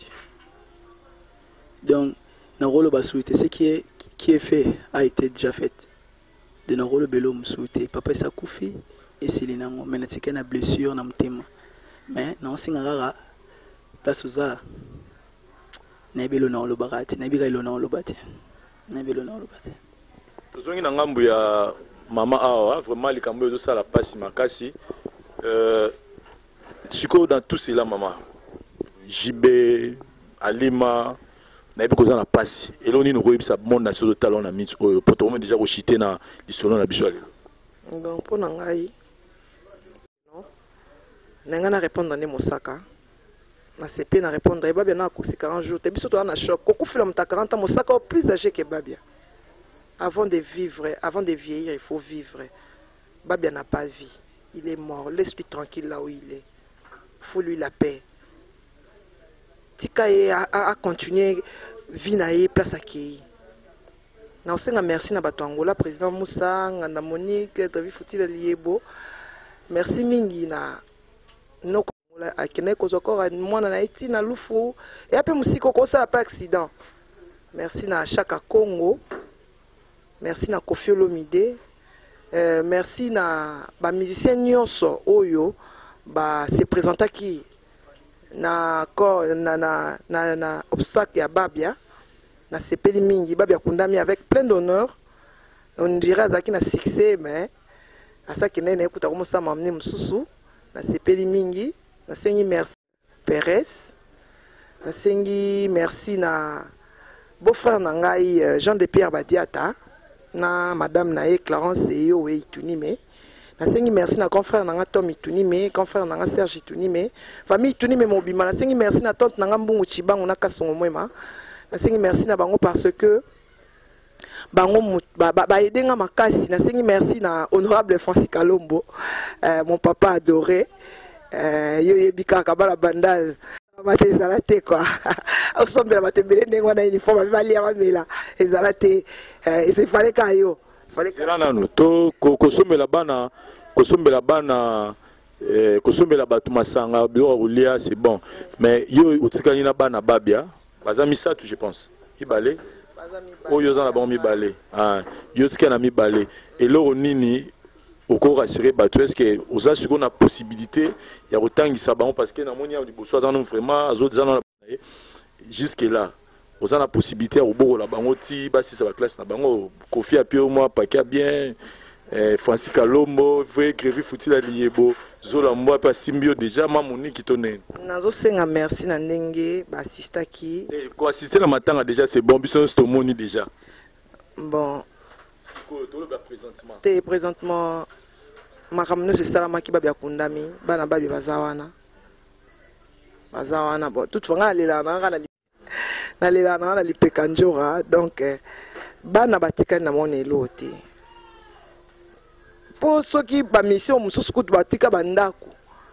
donc na rolo ba souhaiter ce qui est qui est fait a été déjà fait de na rolo belo msouté papa sa kufi et c'est les nango mais natika na blessure na mtema mais na singa rara pasuza na belo na lobakati na bika lo na lobate na belo na lobate tozongi na ngambu ya mama awa vraiment likambo ezo sala pasi makasi euh siko dans tout cela maman Jibé Alima na biko za na pasi eloni no koyebisa monde na so talon na mit oyo poto mo déjà ko chiter na lisolo na biso lelo donc pour nangai non nanga na répondre ne mosaka na C P na répondre babia na ko quarante jours te biso to na choc ko kufila mta quarante ans mosaka au plus âgé que babia avant de vivre, avant de vieillir, il faut vivre. Babia n'a pas vie. Il est mort. Laisse-lui tranquille là où il est. Il faut lui la paix. Tika a, a continué vie na ye place à qui. Na osenga merci na bato Angola, président Moussa, nganda Monique, David Foutila Liebo. Merci mingi na no Angola akene kozokora mwana na eti na lufu. Et après musiko ko ça pas accident. Merci na Chaka Congo. Merci na Kofi Olomide. Euh, merci na ba musicien nyonso oyo ba se présenta qui na na na na na obstacle ya Babia na sepeli mingi Babia kundami avec plein d'honneur. On dirait azaki na succès mais asaki nene ekuta ko mosama amne mususu na sepeli mingi na sengi merci Perez na sengi merci na beau-frère na ngai Jean de Pierre Badiata na madame nae Clarence Eyo we Itunime. Nasengi merci na confrère na Tom Itunime, confrère na Serge Itunime, famille Itunime mobima. Nasengi merci na tante na Mbungu Chibangu na Kasongo Mwema. Nasengi merci na bango parce que bango ba ba, ba aider nga makasi. Nasengi merci na honorable Francis Kalombo, euh, mon papa adoré. Euh, yo yebika kabala bandal. Mate ezalate quoi. Osombela matembele ndengwa na uniforme valia mamela. Ezalate euh il fallait kayo. C'est là nous to kosombela bana kosombela bana eh kosombela batu masanga bio roulia c'est bon mais yo utikani na bana babia bazami ça tout je pense ibale oyo za na ba mi balé ah yo tikana mi balé et lo nini oko rassurer batu est-ce que oza siko na possibilité ya kotangisa bango parce que na moni ya liboso za non vraiment azo za na jusque là vous avez la possibilité au bout la bango ti basi sa classe na bango Kofi apio moi paquet bien eh, Francis Kalombo vrai Grévi Foutila Liebo zola moi pas simbio déjà mamoni qui tonne nazo senga merci na ndenge ba assistaki eh ko assister na matanga déjà c'est bon biso sto moni déjà bon ko to le présentement te présentement makamno c'est ça maki babia kundami bana babi bazawana bazawana bon toute fois ngalela na ngala na lela na na lipeka njora donc eh, bana batika na mona eloti po soki ba mission mususu kutu batika bandako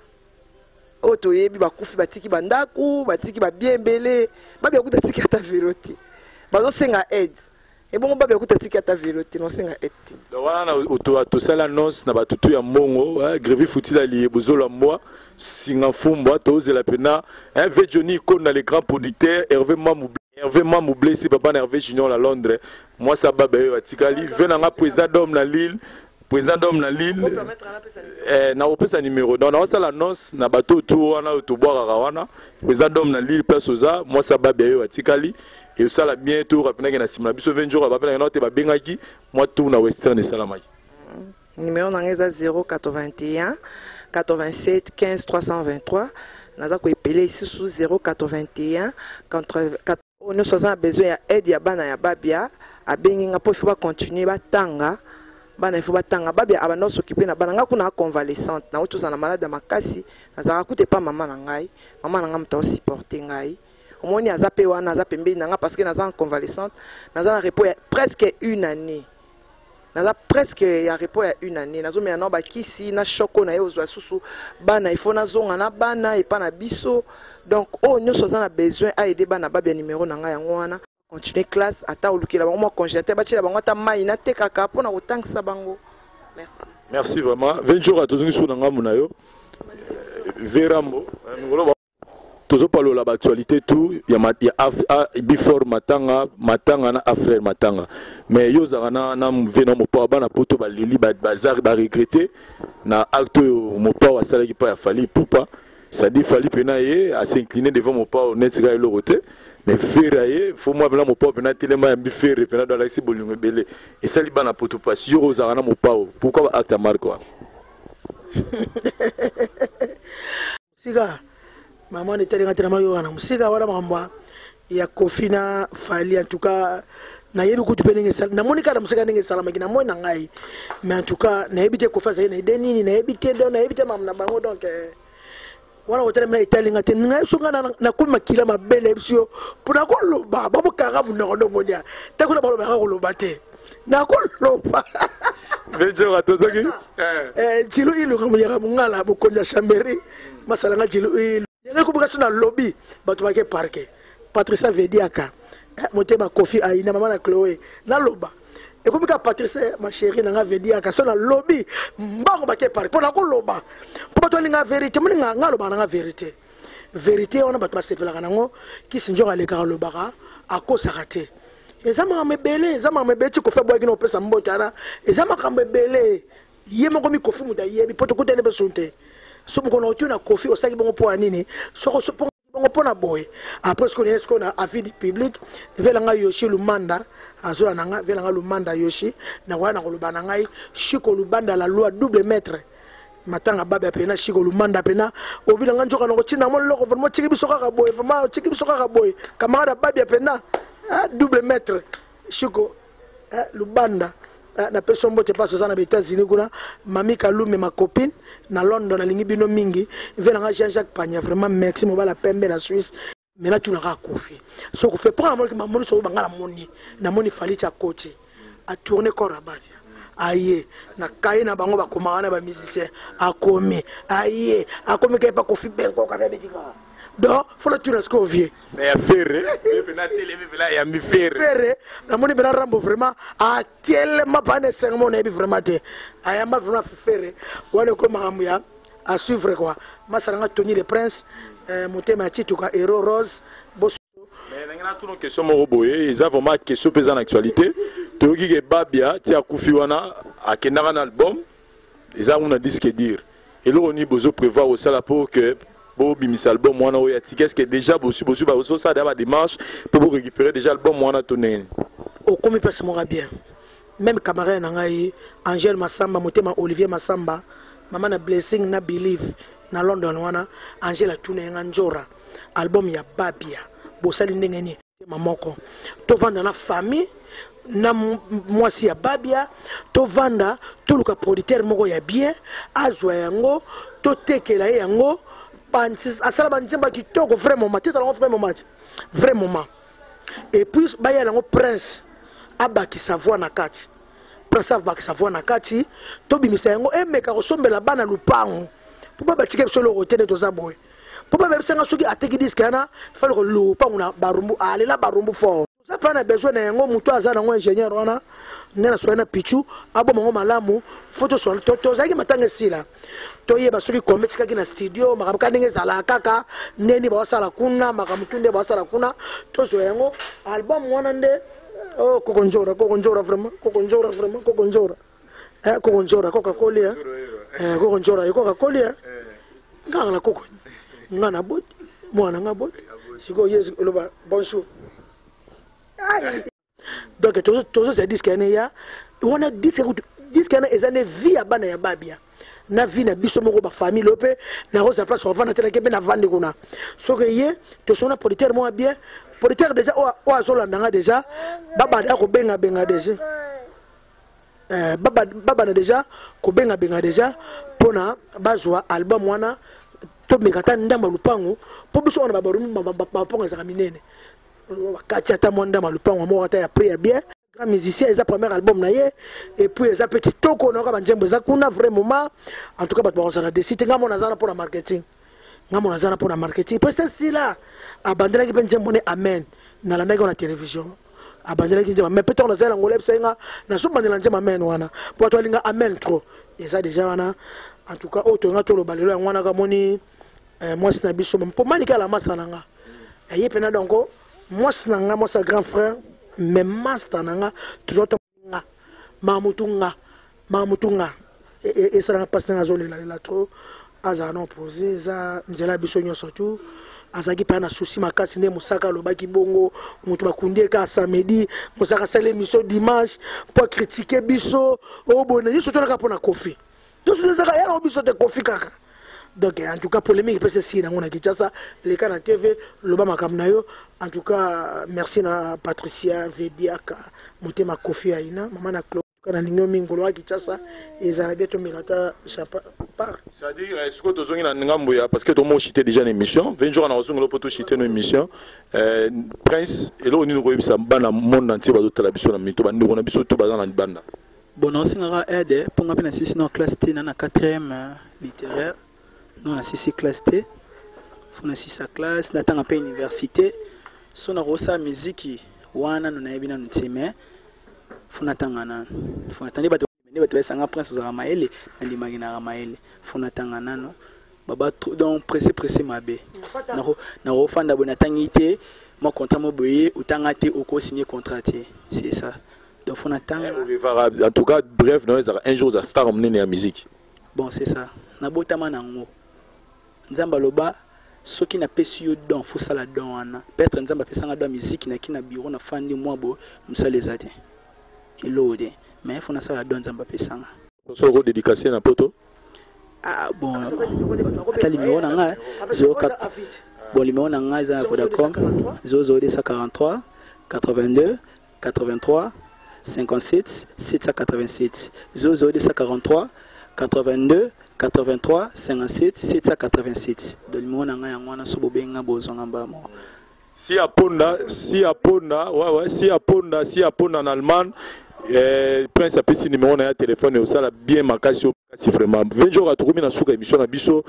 o to yebi bakufi batiki bandako batiki ba biembele babi akuta tiki ata veloti bazo senga aide et bon babi akuta tiki ata veloti no senga aide donc wana auto to sala nos na batutu ya mbongo Grévi Foutila Liebozolo moi singa fumba tozela pena un ve Johnny Kona les grands producteurs Hervé Mamoublé Hervé Mamoublé si papa Hervé Junior à Londres moi ça baba yo atikali venanga président d'homme na Lille président d'homme na Lille eh na opesa numéro donc na ça l'annonce na bateau tout wana to boire rawana président d'homme na Lille place oza moi ça baba yo atikali et ça la bientôt rapena na simla biso vingt jours baba na te ba bengaki moi tout na Western et Salamaki numéro nangeza zéro quatre-vingt-un quatre-vingt-sept quinze trois cent vingt-trois naza ko epelé ici sous zéro quatre-vingt-un on nous a besoin ya aide ya bana ya babia abengi nga po il faut ba continuer ba tanga bana il faut ba tanga babia abana s'occuper na bana nga kuna convalescente na oto na malade makasi naza ka pas maman na ngai maman na nga mta supporter ngai omoni azape wana azape mbe na nga parce que naza en convalescente naza na repos presque une année naza presque ya repos ya une année nazo mena ba kisi na choko na yo zwa susu bana il faut na zonga na bana et pas na biso donc oh nyoso za na besoin a aider bana babia numéro na nga yango wana continuer classe ata olukila bango mo congélateur ba tshila bango ata mai na tekaka pona kotangisa bango merci merci vraiment vingt jours à tozungi sur nga muna yo verambo ngolo toujours parler la actualité tout il y a before matanga matanga na affaire matanga mais yo zana na vena mo pa bana poto ba lili ba bazar ba regretter na acte mo pa wa sala ki pa ya fali poupa ça dit fali pena ye à s'incliner devant mo pa honnête ga le roté mais faire ye faut moi venir mo pa pena tellement ya bi faire pena dans la si bolungo belé et ça li bana poto pa si yo zana mo pa pourquoi acte marque siga maman était rentrée dans le wana musika wana mamba ya Kofi na Fali en tout cas na yebi kutu penenge sal na monika na musika ndenge salama kina moi na ngai mais en tout cas na yebi te Kofi za na deni na yebi te do na yebi te mam na bango donc wana wotere me italinga te ngai sunga na na kuma kila mabele bisio puna ko loba babo kanga muno no monia ta kuna balo ba ko loba te nakoloba vejo atozaki eh jilu ilu kamuyaka mungala bokonja chamberi masala nga jilu ilu yanga kubuka sona lobby bato bake parke Patricia Vediaka motema Kofi Aina mama na Chloé na loba ekomika Patricia ma chérie na Vediaka sona lobby mbango bake parke pona ko loba po bato ninga vérité muninga ngaloba na vérité vérité on a bato basepelaka nango kisinjo aleka lobaka akosaka te ezama mebele ezama mebeti ko fe boyaki no pesa mbotara ezama kambebele yemo komi Kofi muta yebi poto kutene besunte so mo kono tuna Kofi osaki bongo po anini soko so bongo pona boy après ce qu'on est ce qu'on a avis public velanga Yoshi Lumanda azola nanga velanga Lumanda Yoshi na wana ko lubana ngai shiko lubanda la loi double maître matanga baba pena shiko Lumanda pena obilanga njoka no tina mo loko vraiment tiki bisoka ka boy vraiment tiki bisoka ka boy camarade baba pena double maître shiko Lubanda na peso mbote paso sana be États-Unis kuna mami Kalume ma copine na London na lingi bino mingi venanga Jean-Jacques Pagna vraiment merci mo bala pembe na Suisse mais là tu n'auras Kofi so ko fait prendre mo ki mamoni so bangala moni na moni fali cha coach a tourner corps abavia aye na kai na bango ba komana ba musicien akomi aye akomi ke pa Kofi benko ka be dika do fola tu nas ko vie mais ya ferre mais na télé mais là ya mi ferre ferre na moni bena rambo vraiment a tellement pas ne cinq mois na bi vraiment te aya ma vraiment ferre wana ko mahamu ya à suivre quoi masaranga Tony le Prince euh motema tituka Hero Rose bosso mais nangana tuno question mo boye ils ont vraiment question pesant en actualité to ki ke babia ti akufi wana akendaka na album ils ont un disque dire et là on y besoin prévoir au sala pour que bon bimis album wana oya ti qu'est-ce que déjà bossu bossu ba so ça d'aba démarche pour récupérer déjà album wana toné o komi pesa mo bien même camarade na ngai Angel Massamba motema Olivier Massamba mama na blessing na believe na London wana Angela tune nga njora album ya babia bosali ndenge ni mamoko to vanda na famille na mwasi ya babia to vanda to luka producteur moko ya bien azwa yango to tekela yango pansis asala banjemba kitoko vraiment matita la vraiment match vraiment et puis baya yango prince abaki savoir na kati prince abaki savoir na kati to bimisa yango emeka kosombela bana lupango po ba batike solo hôtel to zaboy po ba bebisanga soki ateki disque yana falo ko lupango na barumbu alela barumbu fort ça prend a besoin na yango muto azana ngo ingénieur wana nena soina pichu abo mongo malamu photo so to to zaki matanga sila to yeba soki kometi kaki na studio makamka ndenge zala kaka neni ba wasala kuna makamutunde ba wasala kuna to so yango album wana nde oh kokonjora kokonjora vraiment kokonjora vraiment kokonjora eh kokonjora Coca-Cola eh kokonjora Coca-Cola eh ngala koko ngana bot mwana ngabot siko yes loba bonjour donc tous tous ces disques ya wana disque disque na ezane vie ya bana ya babia na vie na biso moko ba famille lope na rosa place on vendre teleke na vendre kuna so que ye to sona producteur mo bien producteur déjà o azola ndanga déjà baba da ko benga benga déjà euh baba baba na déjà ko benga benga déjà pona bazwa album wana to mekata ndamba lupango po biso ona baba rumu baba ponga za minene wakati ata mwanda malupango mo ata ya prière bien grand musicien eza premier album na ye et puis eza petit toko na ka banjembo za kuna vraiment en tout cas bato bazana décider ngamo na zana pour la marketing ngamo na zana pour la marketing puis c'est si là abandela ki benjembo ne amen na landa ko na télévision abandela ki njema mais peut-être on a zana ngolep senga na so bandela njema amen wana pour to linga amen trop et ça déjà wana en tout cas auto nga to lo balelo ya wana ka moni moi c'est na biso mpo manika la masananga et pena donc moi c'est nanga moi c'est grand frère mais master nanga toujours nga mamutunga mamutunga et et ça n'a pas na zoli la la trop azana opposé za nzela biso nyonso tu azaki pa na souci makasi ne musaka lobaki bongo mutu bakundie ka samedi musaka sale émission dimanche pour critiquer biso o bona yiso to na pona Kofi donc c'est ça ya biso te Kofi kaka. Donc en tout cas polémique peut se na ngona Kinshasa les cas na T V loba makamna yo en tout cas merci na Patricia Vediaka motema Kofi Aina mama na Quand on a mingolo qui tassa et Zarabia to milata par. C'est-à-dire est-ce que tu as une ngamboya parce que tout le monde chité déjà une émission, vingt jours on a reçu le poto chité une émission. Euh Prince et là on nous ça bana monde entier ba d'autres la biso na mito ba ndiko na biso to ba dans banda. Bon on singara aide pour ngapena sisi na classe T na quatrième littéraire. Nous na sisi classe T. Funa sisa classe na tanga pe université. Sona rosa musique wana no na ebina ntime. Funa tangana funa tandi bato ne bato esanga prince za maele na limagina na maele funa tangana no baba donc pressé pressé mabe na na ofanda bona tangité mo contrat mo boye utangate oko signer contrat c'est ça donc funa tanga en tout cas bref non un jour za star emmener la musique bon c'est ça na botama nango nzamba loba soki na pesi yo don faut ça la don wana peut-être nzamba pesanga don musique na kina bureau na fandi moi bo musale zate l'ode mais il faut que ça donne un peu de sang. Vous avez dédicacé na poto? Ah bon, attends, numéro nanga zéro quatre. Bon, numéro nanga za Vodacom zéro zéro deux cent quarante-trois quatre-vingt-deux quatre-vingt-trois cinquante-sept sept cent quatre-vingt-sept zéro zéro deux cent quarante-trois quatre-vingt-deux quatre-vingt-trois cinquante-sept sept cent quatre-vingt-sept. Le numéro nanga yango na sobo benga bozonga mbamo. Si à Ponda, si à Ponda, ouais ouais, si à Ponda, si à Ponda en Allemagne, eh, Prince a pris numéro na téléphone et au sala bien makasi si vraiment. vingt jours à trouver na souka émission na biso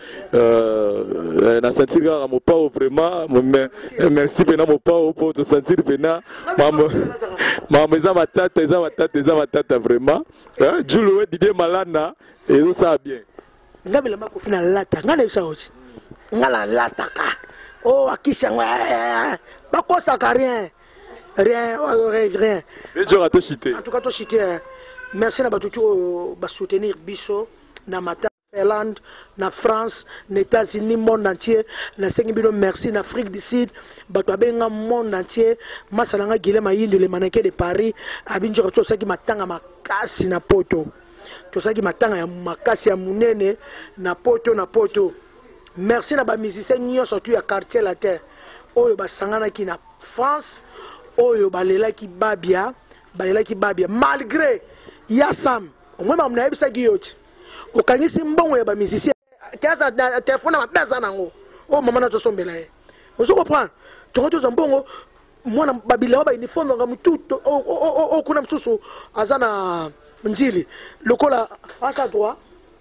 euh na sentir ga mo pa vraiment merci bena mo pa pour te sentir bena maman maman za matata za matata za matata vraiment hein Julo Didier Malana et tout ça bien. Ngabela mako fina lata ngale sa oti ngala lata ka. Oh, à qui c'est pas quoi ça, rien. Rien, rien. En tout cas, tu cité. Merci à tout pour soutenir Bisso, na Mata, Finlande, na France, na États-Unis, monde entier. Na Sénégal, merci, na Afrique du Sud, Batouabenga, monde entier. Masalanga, Guilhem, Aïnd, le mannequin de Paris, Abinjor, tout ça qui m'attend ma casse, na poto. Tout ça qui m'attend ma casse, ya mounene, na poto, na poto. Merci à ba musiciens nyonso surtout à quartier la terre. Oyo ba sangana ki na France, oyo ba lela ki babia, ba lela ki babia malgré Yassam. Au moins na ebisa giyoti. Okangisi mbongo ya ba musiciens. Kaza téléphone na pesa nango. Oh mama na to sombela e. Ozo comprendre. To to mbongo mwana babila ba uniforme nga mututo o kuna msusu azana nzili. Lokola asa droit.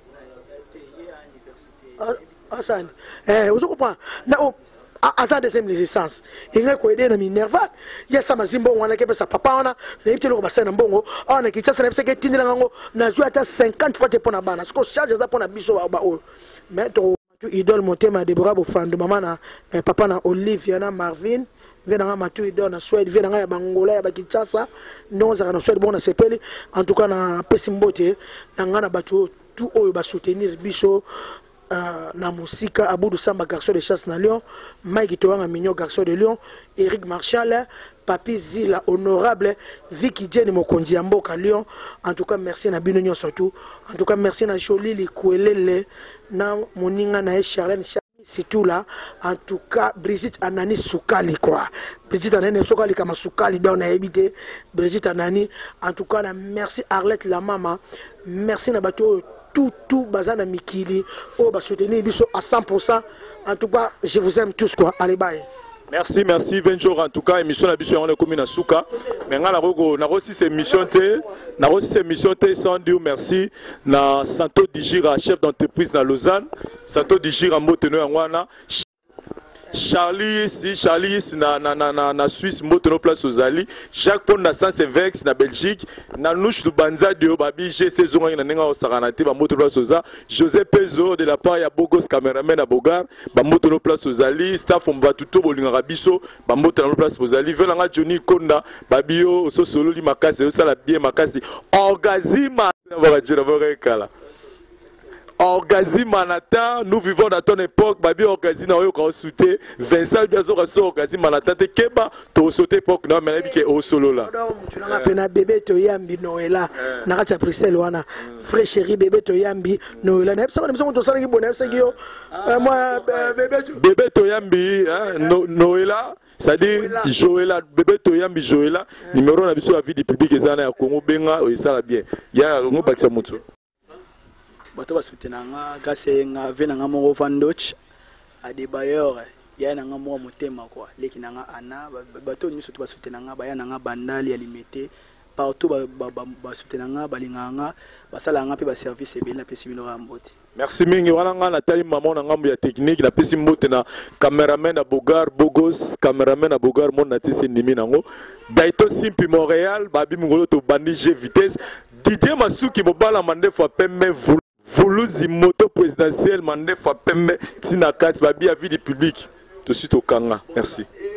Hassan, eh, vous comprenez? Non, à sa deuxième licence, il y a quoi aider na minerval. Il y a ça mazimbo on a qu'à sa papa on a, les petits locaux bassin mbongo, on a qui ça ça n'est pas que tindre nango, na joué à cinquante fois pour na bana, ce que charge ça pour na biso ba o. Mais to idole monter ma Deborah Bofando, maman na papa na Olivia na Marvin. Vient dans ma tu idole na Suède, vient dans ya Bangola ya Bakitasa, non ça na Suède bon na sepeli, en tout cas na Pesimbote, na ngana batu tout oyo ba soutenir biso. Uh, na musika Aboudou Samba garçon de chasse na Lyon, Mike Toanga Mignon garçon de Lyon, Eric Marshall, Papi Zila honorable, Vicky Jenny Mokonzi Mboka Lyon. En tout cas merci na Binonio surtout. En tout cas merci na Jolie Likwelele na Moninga na Charlène c'est tout là. En tout cas Brigitte Anani Soukali quoi. Brigitte Anani Soukali kama Soukali dans na habité. Brigitte Anani en tout cas na merci Arlette la maman. Merci na bateau tout tout bazana mikili oh ba soutenir biso à cent pour cent. En tout cas je vous aime tous quoi. Allez bye. Merci merci vingt jours en tout cas émission na biso on est comme na souka mais ngala roko na aussi cette émission té na aussi cette émission té sans dire merci na Santo Dijira chef d'entreprise na Lausanne Santo Dijira moteno ngwana Charlie si Charlie na na na na na Suisse moteno place aux Ali Jacques Pond na Saint-Sevex na Belgique na Louche Lubanza de Babi G saison na ninga osaranate ba moteno place aux A José Pezo de la part ya Bogos cameraman à Bogar ba moteno place aux Ali staff on va tout bolinga rabiso ba moteno place aux Ali velanga Johnny Konda babio so solo li makasi o sala bien makasi orgazima ba jira ba kala Orgazi Manhattan, nous vivons dans ton époque, babi Orgazi na oyo ka sauté, Vincent biazo ka so Orgazi Manhattan te keba to sauté époque na mais ke o solo là. Tu n'as pas bébé to yambi Noëlla, na ka Bruxelles wana. Frère chéri bébé to yambi Noëlla. Na ça na to sala ki bona ça yo. Moi bébé bébé to yambi Noëlla, c'est-à-dire Joëlla, bébé to yambi Joëlla, numéro na biso la vie du public ezana ya Congo benga o ça bien. Ya ngo bakisa mutu. Bato basoutenir nga grâce nga vena nga mo vandoch a des bailleurs ya na nga mo motema quoi leki na nga ana bato ni surtout basoutenir nga ba ya na nga bandali ya limité partout ba basoutenir nga balinga nga basala nga pe ba service ebele na pesi bino rambote. Merci mingi wana nga natali maman na ngambo ya technique na pesi mbote na cameraman na Bogar Bogos cameraman na Bogar mon na tisi ndimi nango Daito Simpi Montréal babi mungolo to bandi G vitesse Didier Masuki mobala mandefa pemme Vuluzi moto présidentielle mandefa pemme tina kati babi avis du public tout de suite au Kanga. Merci.